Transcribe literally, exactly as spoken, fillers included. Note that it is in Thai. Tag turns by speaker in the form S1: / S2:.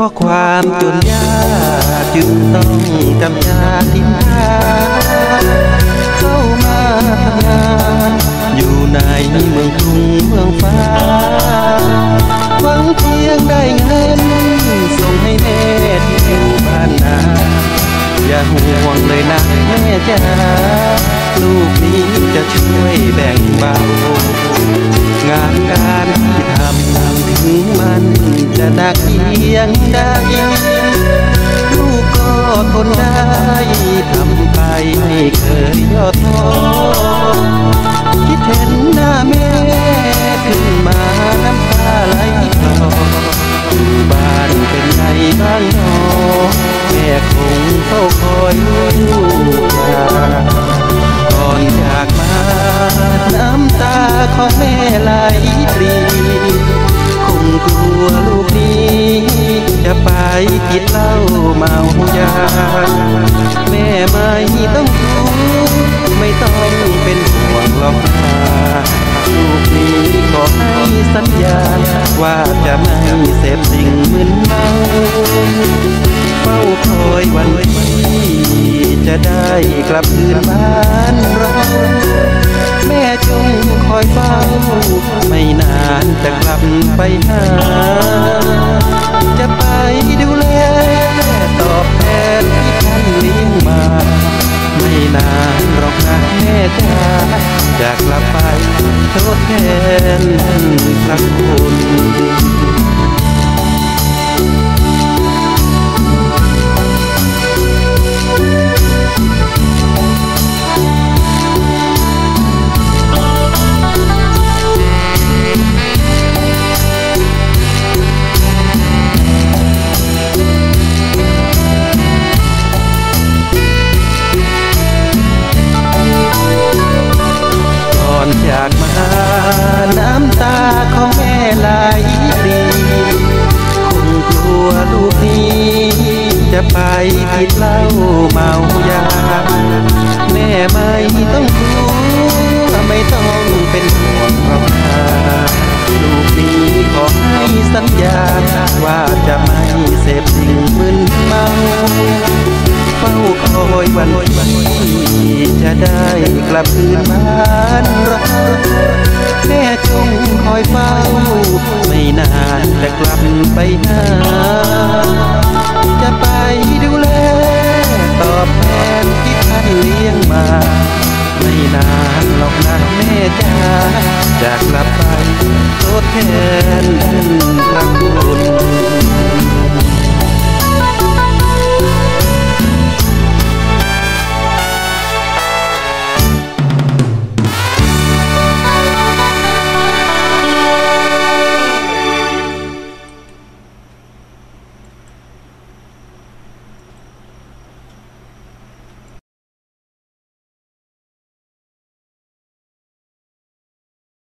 S1: ราะความจนยากจึงต้องกำยาทิ้งทางเข้ามาทำงานอยู่ในเมืองกรุงเมืองฟ้าหวังเพียงได้เงินส่งให้แม่ที่อยู่บ้านนาอย่าห่วงเลยนะแม่จ๋าลูกนี้จะช่วยแบ่งเบางานการที่ทำถึงมันจะหนักเพียงใดลูกก็ทนได้ทำไปไม่เคยย่อท้อคิดเห็นหน้าแม่ขึ้นมาน้ำตาไหลคลออยู่บ้านเป็นไงบ้างหนอแม่คงเฝ้าคอยลูกยาก่อนจากมาน้ำตาของแม่ไหลปรีคงกลัวลูกนี้จะไปติดเหล้าเมายาแม่ไม่ต้องกลัวไม่ต้องเป็นห่วงหรอกนะลูกนี้ขอให้สัญญาว่าจะไม่เสพสิ่งมึนเมาเฝ้าคอยวันที่จะได้กลับคืนบ้านเราแม่จงคอยเฝ้าไม่นานจะกลับไปหาจะไปดูแลตอบแทนที่ท่านเลี้ยงมาไม่นานหรอกนะแม่จ๋าจะกลับไปทดแทนพระคุณจากมาน้ำตาของแม่ไหลปรีคงกลัวลูกนี้จะไปติดเหล้าเมายาแม่ไม่ต้องกลัวไม่ต้องเป็นห่วงหรอกนะลูกนี้ขอให้สัญญาว่าจะไม่เสพสิ่งมึนเมาเฝ้าคอยวันที่จะได้กลับคืนบ้านเราแม่จงคอยเฝ้าไม่นานจะกลับไปหาจะไปดูแลตอบแทนที่ท่านเลี้ยงมาไม่นานหรอกนะแม่จ๋าจะกลับไปทดแทนพระคุณ